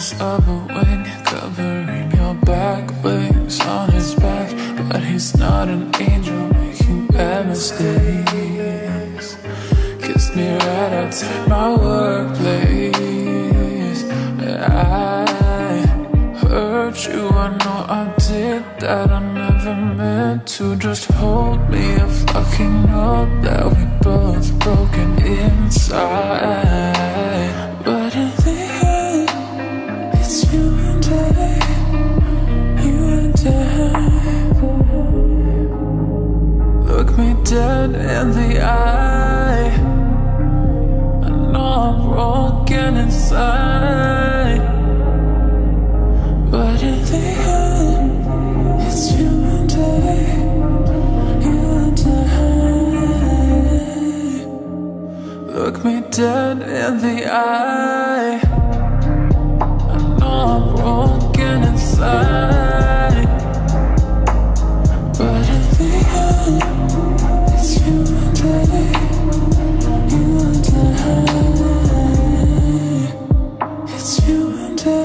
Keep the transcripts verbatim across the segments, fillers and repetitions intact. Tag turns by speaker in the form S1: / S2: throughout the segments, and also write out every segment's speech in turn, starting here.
S1: Feathers of a wing covering your back, wings on his back, but he's not an angel making bad mistakes. Kissed me right outside my workplace. I hurt you, I know I did that. I never meant to. Just hold me, I fucking know that we both broken inside. But in the end, it's you and I, you and I. Look me dead in the eye. I know I'm broken inside. But in the end, it's you and I, you and I. Look me dead in the eye. I know I'm broken inside. But in the end, it's you and I, you and I. It's you and I.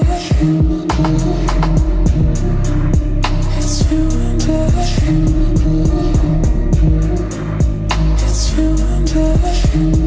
S1: It's you and I. It's you and I.